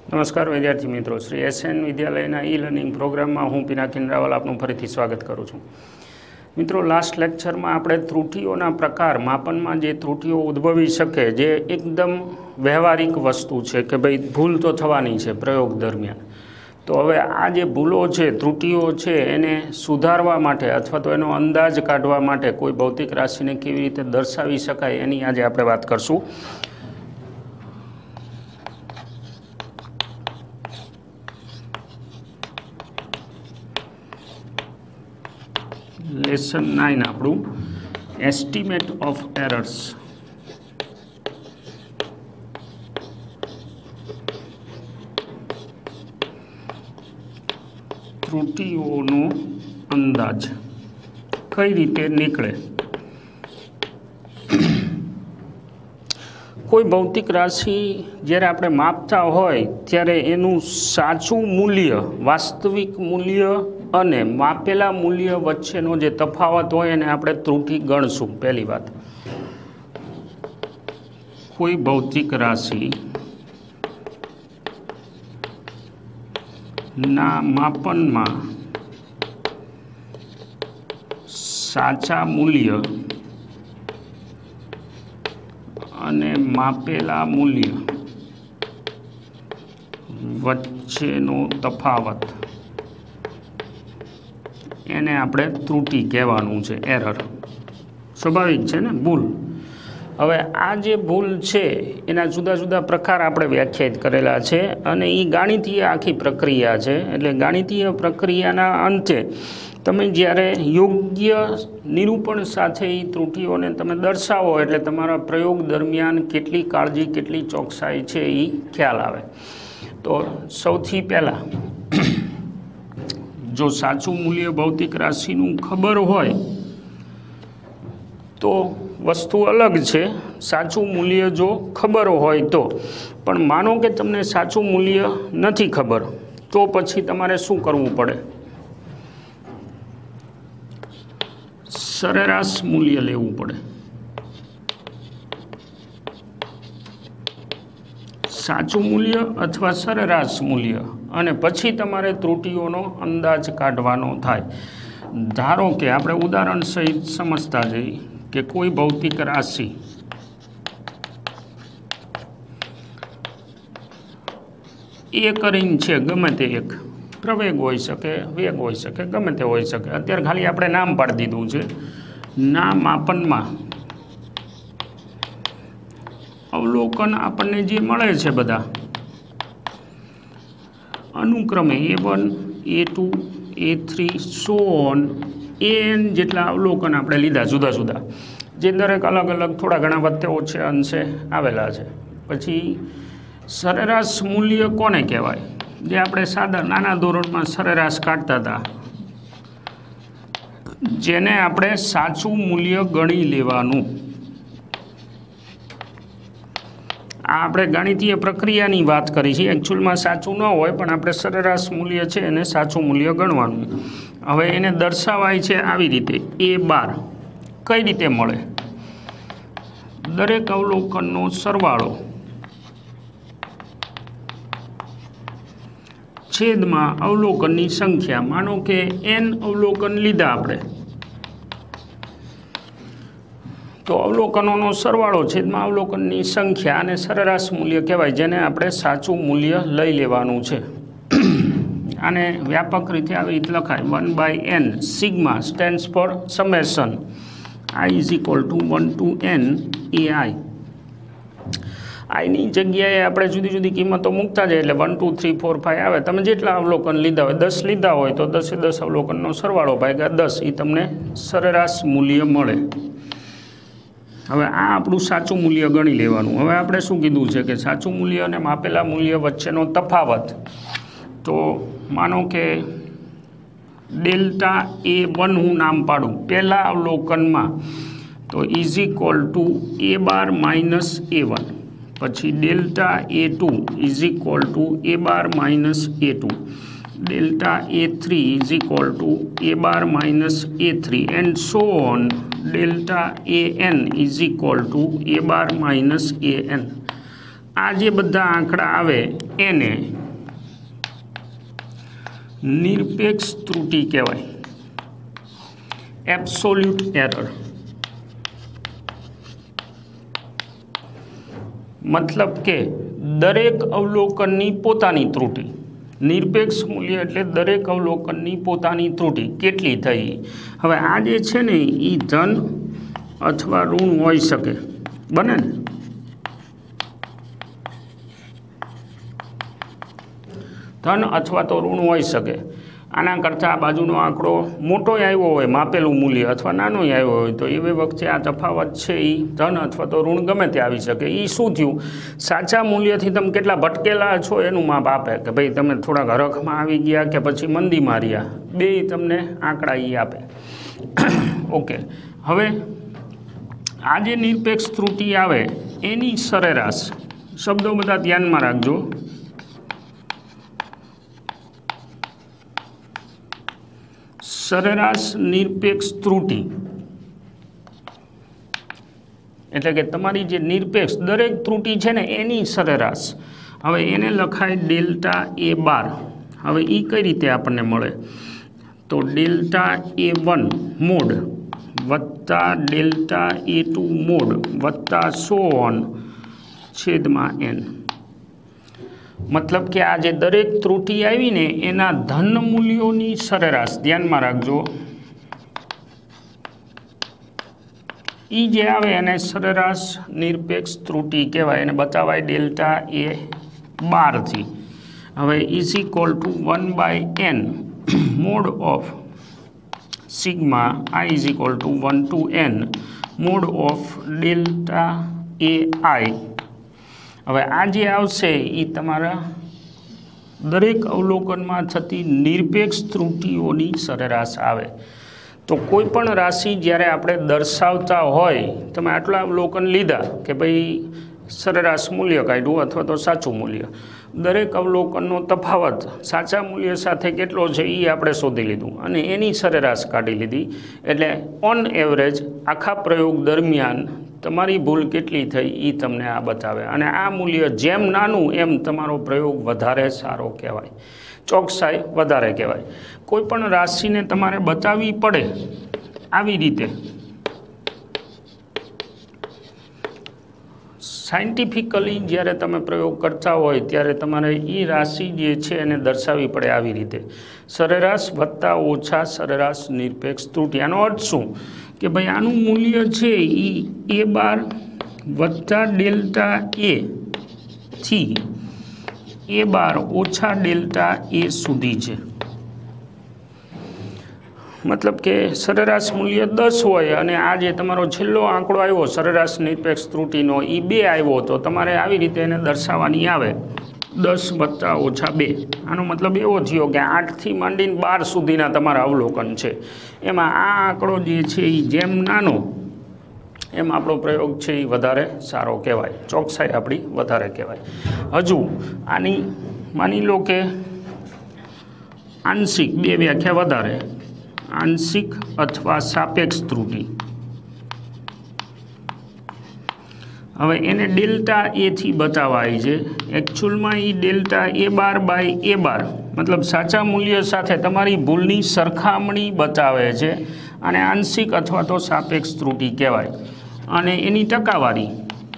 નમસ્કાર વિદ્યાર્થી મિત્રો, શ્રી એસએન વિદ્યાલયના ઈ લર્નિંગ પ્રોગ્રામમાં હું પિનાકિન રાવલ આપનું ફરીથી સ્વાગત કરું છું. મિત્રો, લાસ્ટ લેક્ચરમાં આપણે ત્રુટીઓના પ્રકાર, માપનમાં જે ત્રુટીઓ ઉદ્ભવી શકે, જે એકદમ વ્યવહારિક વસ્તુ છે કે ભાઈ ભૂલ તો થવાની છે પ્રયોગ દરમિયાન. તો હવે આ જે ભૂલો છે, ત્રુટીઓ છે, એને સુધારવા માટે અથવા તો એનો અંદાજ કાઢવા માટે કોઈ ભૌતિક રાશિને કેવી રીતે દર્શાવી શકાય એની આજે આપણે વાત કરશું. લેસન 9 આપણું એસ્ટિમેટ ઓફ એરર્સ. ત્રુટીઓનો અંદાજ કઈ રીતે નીકળે. કોઈ ભૌતિક રાશિ જ્યારે આપણે માપતા હોય ત્યારે એનું સાચું મૂલ્ય, વાસ્તવિક મૂલ્ય અને માપેલા મૂલ્ય વચ્ચેનો જે તફાવત હોય એને આપણે ત્રુટી ગણશું. પહેલી વાત, કોઈ ભૌતિક રાશિ ના માપનમાં સાચા મૂલ્ય અને માપેલા મૂલ્ય વચ્ચેનો તફાવત, એને આપણે ત્રુટી કહેવાનું છે, એરર. સ્વાભાવિક છે ને, ભૂલ. હવે આ જે ભૂલ છે એના જુદા જુદા પ્રકાર આપણે વ્યાખ્યાયિત કરેલા છે અને એ ગાણિતીય આખી પ્રક્રિયા છે. એટલે ગાણિતીય પ્રક્રિયાના અંતે તમે જ્યારે યોગ્ય નિરૂપણ સાથે એ ત્રુટીઓને તમે દર્શાવો એટલે તમારા પ્રયોગ દરમિયાન કેટલી કાળજી, કેટલી ચોકસાઈ છે એ ખ્યાલ આવે. તો સૌથી પહેલાં, જો સાચું મૂલ્ય ભૌતિક રાશિનું ખબર હોય તો વસ્તુ અલગ છે. સાચું મૂલ્ય જો ખબર હોય તો, પણ માનો કે તમને સાચું મૂલ્ય નથી ખબર, તો પછી તમારે શું કરવું પડે? સરેરાશ મૂલ્ય લેવું પડે. સાચું મૂલ્ય અથવા સરેરાશ મૂલ્ય, અને પછી તમારે ત્રુટીઓનો અંદાજ કાઢવાનો થાય. ધારો કે આપણે ઉદાહરણ સહિત સમજતા જઈએ કે કોઈ ભૌતિક રાશિ એક રિંગ છે, ગમે તે એક, પ્રવેગ હોઈ શકે, વેગ હોઈ શકે, ગમે તે હોઈ શકે. અત્યારે ખાલી આપણે નામ પાડી દીધું છે. ના માપનમાં અવલોકન આપણને જે મળે છે બધા અનુક્રમે A1, A2, A3 so on an જેટલા અવલોકન આપણે લીધા જુદા જુદા, જે દરેક અલગ અલગ થોડા ઘણા વચ્ચે ઓછે અંશે આવેલા છે. પછી સરેરાશ મૂલ્ય કોને કહેવાય? જે આપણે સાદા નાના ધોરણમાં સરેરાશ કાઢતા હતા, જેને આપણે સાચું મૂલ્ય ગણી લેવાનું. આ આપણે ગાણિતીય પ્રક્રિયાની વાત કરી છે. એકચ્યુઅલમાં સાચું ન હોય, પણ આપણે સરેરાશ મૂલ્ય છે એને સાચું મૂલ્ય ગણવાનું. હવે એને દર્શાવાય છે આવી રીતે, A12. કઈ રીતે મળે? દરેક અવલોકનનો સરવાળો છેદમાં અવલોકનની સંખ્યા. માનો કે n અવલોકન લીધા આપણે, તો અવલોકનોનો સરવાળો છેદમાં અવલોકનની સંખ્યા અને સરેરાશ મૂલ્ય કહેવાય, જેને આપણે સાચું મૂલ્ય લઈ લેવાનું છે. આને વ્યાપક રીતે આવી રીતે લખાય, 1/n. Sigma stands for summation, i is equal to 1 to n ai. આઈની જગ્યાએ આપણે જુદી જુદી કિંમતો મૂકતા જાય એટલે 1 2 3 4 5 આવે. તમે જેટલા અવલોકન લીધા હોય, 10 લીધા હોય તો 10 એ 10 અવલોકનનો સરવાળો ભાગ્યા 10, એ તમને સરેરાશ મૂલ્ય મળે. હવે આ આપણું સાચું મૂલ્ય ગણી લેવાનું. હવે આપણે શું કીધું છે કે સાચું મૂલ્ય અને માપેલા મૂલ્ય વચ્ચેનો તફાવત. તો માનો કે ડેલ્ટા A1 હું નામ પાડું પહેલા અવલોકનમાં, તો is equal to A12 minus A1. પછી delta A2 is equal to A12 minus A2. Delta A3 is equal to A12 minus A3 and so on. Delta AN is equal to A12 minus AN. આ જે બધા આંકડા આવે એને નિરપેક્ષ ત્રુટિ કહેવાય, absolute error. મતલબ કે દરેક અવલોકનની પોતાની ત્રુટિ. નિરપેક્ષ મૂલ્ય એટલે દરેક અવલોકનની પોતાની ત્રુટિ કેટલી થઈ. હવે આ જે છે ને એ ધન અથવા ઋણ હોઈ શકે, બને ને? ધન અથવા તો ઋણ હોઈ શકે. આના કરતાં આ બાજુનો આંકડો મોટો આવ્યો હોય માપેલું મૂલ્ય અથવા નાનો આવ્યો હોય તો એવી વખતે આ તફાવત છે એ ધન અથવા તો ઋણ ગમે તે આવી શકે. એ શું થયું, સાચા મૂલ્યથી તમે કેટલા ભટકેલા છો એનું માપ આપે કે ભાઈ તમે થોડાક હરખમાં આવી ગયા કે પછી મંદી માર્યા, બે તમને આંકડા એ આપે. ઓકે, હવે આ જે નિરપેક્ષ ત્રુટિ આવે એની સરેરાશ, શબ્દો બધા ધ્યાનમાં રાખજો. સરેરાશ નિરપેક્ષ ત્રુટિ એટલે કે તમારી જે નિરપેક્ષ દરેક ત્રુટિ છે ને એની સરેરાશ. હવે એને લખાય ડેલ્ટા એ બાર. હવે એ કઈ રીતે આપણને મળે તો ડેલ્ટા A1 મોડ વત્તા ડેલ્ટા A2 મોડ વત્તા n. મતલબ કે આ જે દરેક ત્રુટિ આવીને એના ધન મૂલ્યોની સરેરાશ, ધ્યાનમાં રાખજો, એ જે આવે એને સરેરાશ નિરપેક્ષ ત્રુટિ કહેવાય. એને બતાવાય ડેલ્ટા A12 થી. હવે is equal to 1/n mod of sigma I is equal to 1 to n mod of delta AI. હવે આ જે આવશે એ તમારા દરેક અવલોકનમાં થતી નિરપેક્ષ ત્રુટિઓની સરેરાશ આવે. તો કોઈ પણ રાશિ જ્યારે આપણે દર્શાવતા હોય, તમે આટલા અવલોકન લીધા કે ભાઈ સરેરાશ મૂલ્ય કાઢ્યું અથવા તો સાચું મૂલ્ય, દરેક અવલોકનનો તફાવત સાચા મૂલ્ય સાથે કેટલો છે એ આપણે શોધી લીધું અને એની સરેરાશ કાઢી લીધી. એટલે ઓન એવરેજ આખા પ્રયોગ દરમિયાન તમારી ભૂલ કેટલી થઈ એ તમને આ બતાવે. અને આ મૂલ્ય જેમ નાનું એમ તમારો પ્રયોગ વધારે સારો કહેવાય, ચોકસાઈ વધારે કહેવાય. કોઈ પણ રાશિને તમારે બતાવવી પડે આવી રીતે સાયન્ટિફિકલી જ્યારે તમે પ્રયોગ કરતા હોય ત્યારે તમારે એ રાશિ જે છે એને દર્શાવવી પડે આવી રીતે, સરેરાશ વત્તા ઓછા સરેરાશ નિરપેક્ષ ત્રુટિ. આનો અર્થ શું કે ભાઈ આનું મૂલ્ય છે એ A12 વત્તા ડેલ્ટા A થી A12 ઓછા ડેલ્ટા A સુધી છે. મતલબ કે સરેરાશ મૂલ્ય 10 હોય અને આ જે તમારો છેલ્લો આંકડો આવ્યો સરેરાશ નિરપેક્ષ ત્રુટિનો એ 2 આવ્યો, તો તમારે આવી રીતે એને દર્શાવવાની આવે 10 વત્તા ઓછા 2. આનો મતલબ એવો થયો કે 8 થી માંડીને 12 સુધીના તમારા અવલોકન છે. એમાં આ આંકડો જે છે એ જેમ નાનો એમ આપણો પ્રયોગ છે એ વધારે સારો કહેવાય, ચોકસાઈ આપણી વધારે કહેવાય. હજુ આની માની લો કે આંશિક, બે વ્યાખ્યા વધારે, આંશિક અથવા સાપેક્ષ ત્રુટિ. હવે એને ડેલ્ટા A થી બતાવાય છે. એકચ્યુઅલમાં એ ડેલ્ટા A12/A12 મતલબ સાચા મૂલ્ય સાથે તમારી ભૂલની સરખામણી બતાવે છે. અને આંશિક અથવા તો સાપેક્ષ ત્રુટિ કહેવાય. અને એની ટકાવારી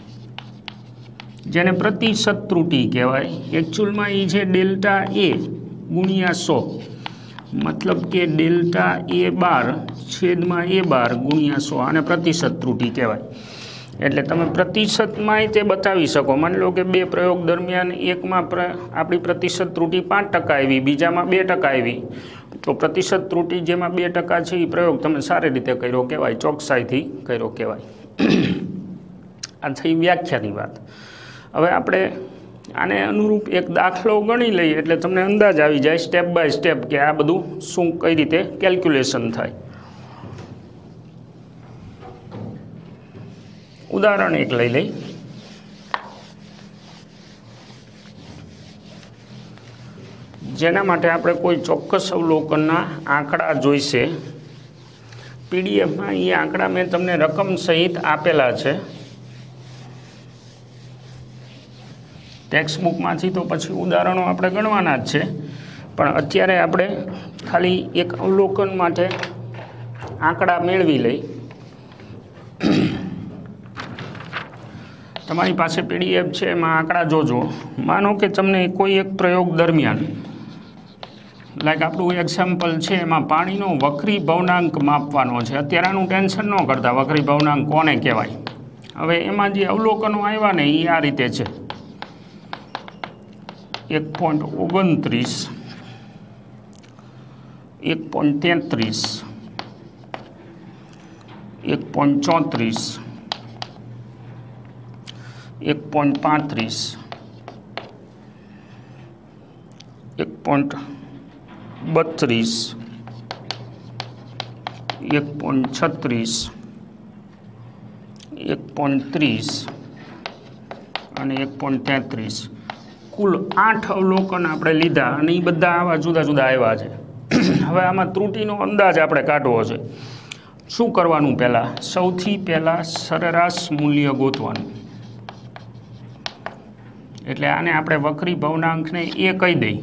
જેને પ્રતિશત ત્રુટિ કહેવાય, એકચ્યુઅલમાં એ છે ડેલ્ટા A ગુણ્યા 100. મતલબ કે ડેલ્ટા A12/A12 ગુણ્યા 100. આને પ્રતિશત ત્રુટિ કહેવાય. એટલે તમે પ્રતિશતમાંય તે બતાવી શકો. માની લો કે બે પ્રયોગ દરમિયાન એકમાં આપણી પ્રતિશત ત્રુટિ 5% આવી, બીજામાં 2% આવી, તો પ્રતિશત ત્રુટિ જેમાં 2% છે એ પ્રયોગ તમે સારી રીતે કર્યો કહેવાય, ચોકસાઈથી કર્યો કહેવાય. આ થઈ વ્યાખ્યાની વાત. હવે આપણે આને અનુરૂપ એક દાખલો ગણી લઈએ એટલે તમને અંદાજ આવી જાય સ્ટેપ બાય સ્ટેપ કે આ બધું શું કઈ રીતે કેલ્ક્યુલેશન થાય. ઉદાહરણ એક લઈ લઈ. જેના માટે આપણે કોઈ ચોક્કસ અવલોકનના આંકડા જોઈશે. પીડીએફમાં એ આંકડા મેં તમને રકમ સહિત આપેલા છે. ટેક્સ્ટ બુકમાંથી તો પછી ઉદાહરણો આપણે ગણવાના જ છે, પણ અત્યારે આપણે ખાલી એક અવલોકન માટે આંકડા મેળવી લઈ. તમારી પાસે PDF છે, એમાં આંકડા જોજો. માનો કે તમને કોઈ એક પ્રયોગ દરમિયાન, લાઈક આપણું એક્ઝામ્પલ છે, એમાં પાણીનો વક્રી ભવનાંક માપવાનો છે. અત્યારે આનું ટેન્શન ન કરતા, વક્રી ભવનાંક કોને કહેવાય. હવે એમાં જે અવલોકનો આવ્યા ને એ આ રીતે છે: 1.29, 1.33, 1.34, 1.35, 1.32, 1.36, 1.30 અને 1.33. કુલ 8 અવલોકન આપણે લીધા અને એ બધા આવા જુદા જુદા આવ્યા છે. હવે આમાં ત્રુટિનો અંદાજ આપણે કાઢવો છે. શું કરવાનું? પહેલાં સૌથી પહેલાં સરેરાશ મૂલ્ય ગોતવાનું. એટલે આને આપણે વક્રી ભવનાંકને એ કહી દઈ.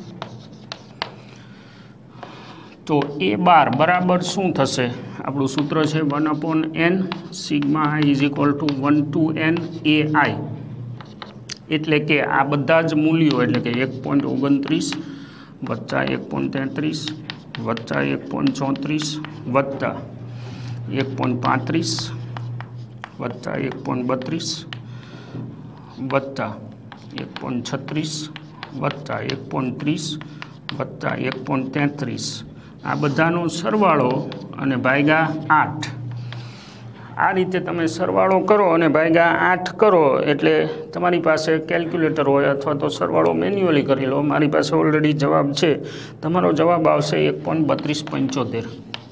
તો A બાર બરાબર શું થશે? આપણું સૂત્ર છે 1/n sigma i = 1 to n AI. એટલે કે આ બધા જ મૂલ્યો, એટલે કે 1.29 વત્તા 1.33 વત્તા 1.34 વત્તા 1.35 વત્તા 1.32 વત્તા 1.36 વત્તા 1.30 વત્તા 1.33, આ બધાનો સરવાળો અને ભાગ્યા 8. આ રીતે તમે સરવાળો કરો અને ભાગ્યા 8 કરો એટલે તમારી પાસે કેલ્ક્યુલેટર હોય અથવા તો સરવાળો મેન્યુઅલી કરી લો. મારી પાસે ઓલરેડી જવાબ છે. તમારો જવાબ આવશે 1.3275.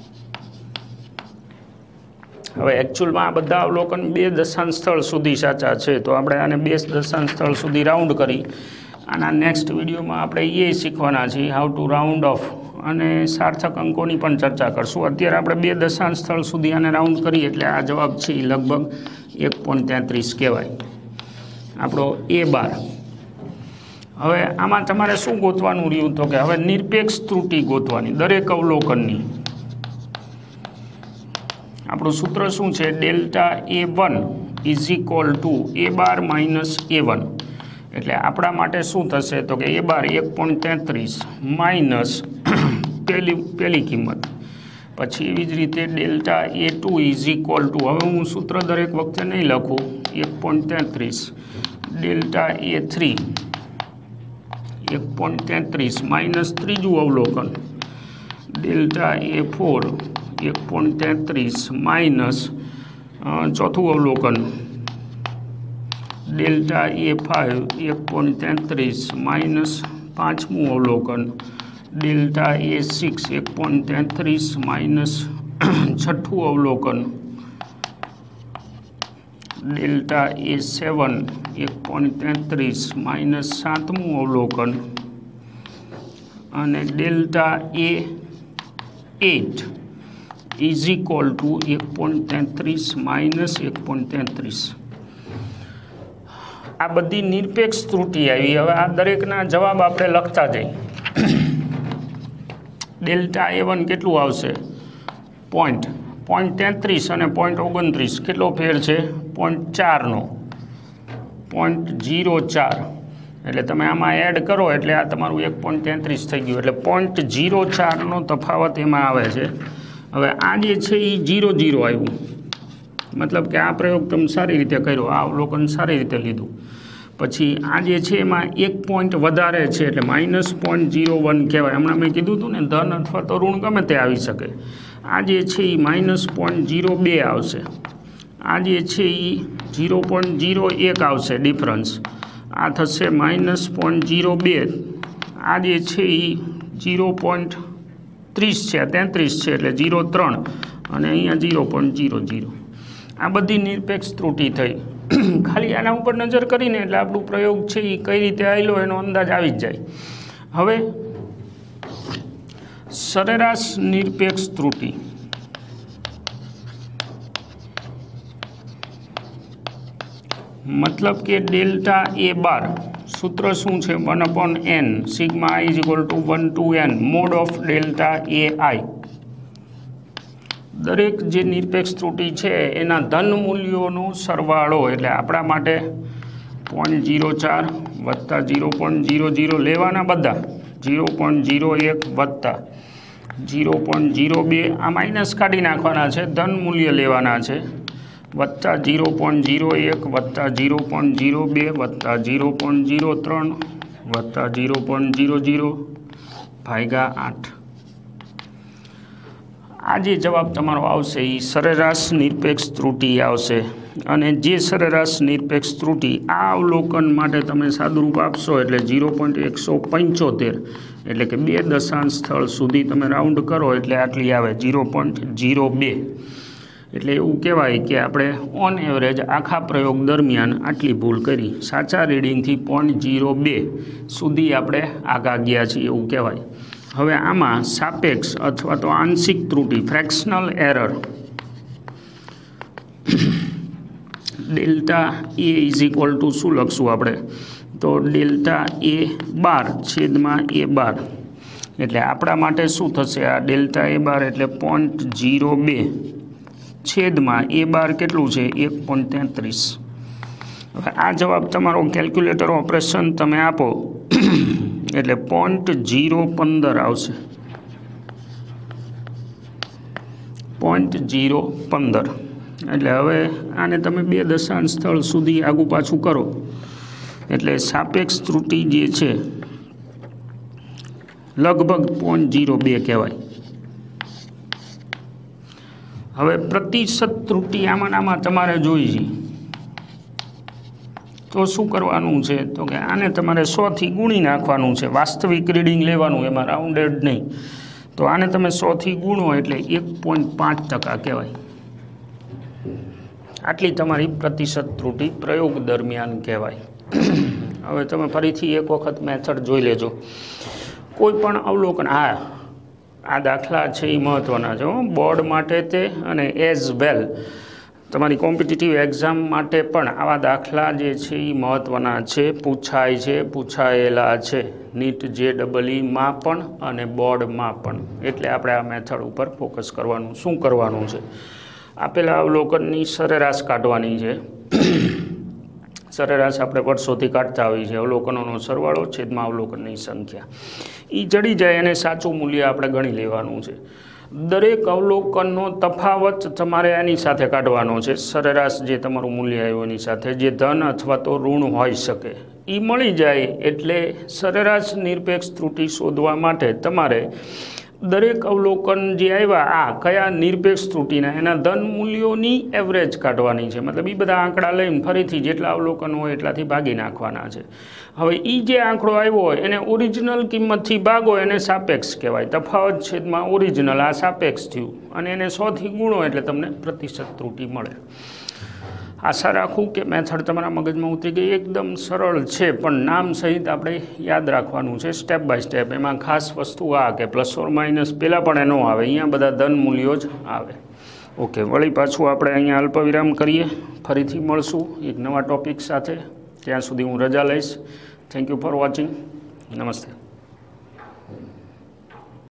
હવે એકચ્યુઅલમાં આ બધા અવલોકન 2 દશાંશ સ્થળ સુધી સાચા છે, તો આપણે આને 2 દશાંશ સ્થળ સુધી રાઉન્ડ કરી. આના નેક્સ્ટ વિડીયોમાં આપણે એ શીખવાના છીએ હાઉ ટુ રાઉન્ડ ઓફ અને સાર્થક અંકોની પણ ચર્ચા કરશું. અત્યારે આપણે 2 દશાંશ સ્થળ સુધી આને રાઉન્ડ કરીએ એટલે આ જવાબ છે એ લગભગ 1.33 કહેવાય આપણો A બાર. હવે આમાં તમારે શું ગોતવાનું રહ્યું? તો કે હવે નિરપેક્ષ ત્રુટિ ગોતવાની દરેક અવલોકનની. આપણું સૂત્ર શું છે? Delta A1 = A bar minus A1. એટલે આપણા માટે શું થશે? તો કે A બાર 1.33 માઇનસ પહેલી કિંમત, પછી એવી જ રીતે ડેલ્ટા A2 = હવે હું સૂત્ર દરેક વખતે નહીં લખું, 1.33 ડેલ્ટા A3 1.33 માઇનસ ત્રીજું અવલોકન ડેલ્ટા A4 1.33 માઇનસ ચોથું અવલોકન ડેલ્ટા A5 1.33 માઇનસ પાંચમું અવલોકન ડેલ્ટા A6 1.33 માઇનસ છઠ્ઠું અવલોકન ડેલ્ટા A7 1.33 માઇનસ સાતમું અવલોકન અને ડેલ્ટા A8 = 1.33 માઇનસ 1.33. આ બધી નિરપેક્ષ ત્રુટિ આવી. હવે આ દરેકના જવાબ આપણે લખતા જઈએ. ડેલ્ટા A1 કેટલું આવશે? 0.33 અને 0.29 કેટલો ફેર છે? 0.4નો 0.04. એટલે તમે આમાં એડ કરો એટલે આ તમારું 1.33 થઈ ગયું. એટલે 0.04નો તફાવત એમાં આવે છે. હવે આ જે છે એ 0.0 આવ્યું, મતલબ કે આ પ્રયોગ તમે સારી રીતે કર્યો, આ અવલોકન સારી રીતે લીધું. પછી આ જે છે એમાં 1 પોઈન્ટ વધારે છે એટલે -0.01 કહેવાય. હમણાં મેં કીધું હતું ને, ધન અથવા તો ઋણ ગમે તે આવી શકે. આ જે છે એ -0.02 આવશે. આ જે છે એ 0.01 આવશે ડિફરન્સ. આ થશે -0.02. આ જે છે એ 0.30 છે, 33 છે એટલે 0.3 અને અહીંયા 0.00. આ બધી નિરપેક્ષ ત્રુટિ થઈ. ખાલી આના ઉપર નજર કરીને એટલે આપણું પ્રયોગ છે એ કઈ રીતે આવેલો એનો અંદાજ આવી જ જાય. હવે સરેરાશ નિરપેક્ષ ત્રુટિ મતલબ કે ડેલ્ટા A12 सूत्र શું છે 1/n sigma i = 1 to n mod of delta ai। દરેક જે નિરપેક્ષ ત્રુટિ છે એના ધન મૂલ્યોનો સરવાળો એટલે આપણા માટે 0.04 વત્તા 0.00 લેવાના બધા 0.01 વત્તા 0.02 આ માઇનસ કાઢી નાખવાના છે ધન મૂલ્ય લેવાના છે વત્તા 0.01 વત્તા 0.02 વત્તા 0.03 વત્તા 0.00 ભાગ્યા 8। આ જે જવાબ તમારો આવશે એ સરેરાશ નિરપેક્ષ ત્રુટિ આવશે અને જે સરેરાશ નિરપેક્ષ ત્રુટિ આ અવલોકન માટે તમે સાદુરૂપ આપશો એટલે 0.175 એટલે કે 2 દશાંશ સ્થળ સુધી તમે રાઉન્ડ કરો એટલે આટલી આવે 0.02 એટલે એવું કહેવાય કે આપણે ઓન એવરેજ આખા પ્રયોગ દરમિયાન આટલી ભૂલ કરી સાચા રીડિંગથી 0.02 સુધી આપણે આગા ગયા છીએ એવું કહેવાય। હવે આમાં સાપેક્ષ અથવા તો આંશિક ત્રુટિ fractional error delta A is equal to શું લખશું આપણે તો ડેલ્ટા એ બાર છેદમાં એ બાર એટલે આપણા માટે શું થશે આ ડેલ્ટા એ બાર એટલે 0.02 છેદમાં એ બાર કેટલું છે 1.33। હવે આ જવાબ તમારો કેલ્ક્યુલેટર ઓપરેશન તમે આપો એટલે 0.015 આવશે 0.015 એટલે હવે આને તમે 2 દશાંશ સ્થળ સુધી આગું પાછું કરો એટલે સાપેક્ષ ત્રુટિ જે છે લગભગ 0.02 કહેવાય। હવે પ્રતિશત ત્રુટિ આમાં તમારે જોઈ છે તો શું કરવાનું છે તો કે આને તમારે 100 થી ગુણી નાખવાનું છે વાસ્તવિક રીડિંગ લેવાનું એમાં રાઉન્ડેડ નહીં તો આને તમે 100 થી ગુણો એટલે 1.5% કહેવાય। આટલી તમારી પ્રતિશત ત્રુટિ પ્રયોગ દરમિયાન કહેવાય। હવે તમે ફરીથી એક વખત મેથડ જોઈ લેજો કોઈ પણ અવલોકન આ દાખલા છે એ મહત્ત્વના છે બોર્ડ માટે તે અને એઝ વેલ તમારી કોમ્પિટિટિવ એક્ઝામ માટે પણ આવા દાખલા જે છે એ મહત્ત્વના છે પૂછાય છે પૂછાયેલા છે નીટ JEE માં પણ અને બોર્ડમાં પણ એટલે આપણે આ મેથડ ઉપર ફોકસ કરવાનું શું કરવાનું છે આપેલા અવલોકનની સરેરાશ કાઢવાની છે સરેરાશ આપણે વર્ષોથી કાઢતા હોઈએ છીએ અવલોકનોનો સરવાળો છેદમાં અવલોકનની સંખ્યા એ જડી જાય અને સાચું મૂલ્ય આપણે ગણી લેવાનું છે। દરેક અવલોકનનો તફાવત તમારે આની સાથે કાઢવાનો છે સરેરાશ જે તમારું મૂલ્ય આવ્યું એની સાથે જે ધન અથવા તો ઋણ હોઈ શકે એ મળી જાય એટલે સરેરાશ નિરપેક્ષ ત્રુટિ શોધવા માટે તમારે દરેક અવલોકન જે આવ્યા આ કયા નિરપેક્ષ ત્રુટિના એના ધન મૂલ્યોની એવરેજ કાઢવાની છે મતલબ એ બધા આંકડા લઈને ફરીથી જેટલા અવલોકન હોય એટલાથી ભાગી નાખવાના છે। હવે એ જે આંકડો આવ્યો હોય એને ઓરિજિનલ કિંમતથી ભાગો એને સાપેક્ષ કહેવાય તફાવત છેદમાં ઓરિજિનલ આ સાપેક્ષ થયું અને એને 100 થી ગુણો એટલે તમને પ્રતિશત ત્રુટિ મળે। આશા રાખું કે મેથડ તમારા મગજમાં ઉતરી ગઈ એકદમ સરળ છે પણ નામ સહિત આપણે યાદ રાખવાનું છે સ્ટેપ બાય સ્ટેપ એમાં ખાસ વસ્તુ આ કે પ્લસ ઓર માઇનસ પહેલાં પણ એનો આવે અહીંયા બધા ધન મૂલ્યો જ આવે। ઓકે વળી પાછું આપણે અહીંયા અલ્પવિરામ કરીએ ફરીથી મળશું એક નવા ટૉપિક સાથે ત્યાં સુધી હું રજા લઈશ। થેન્ક યુ ફોર વોચિંગ નમસ્તે।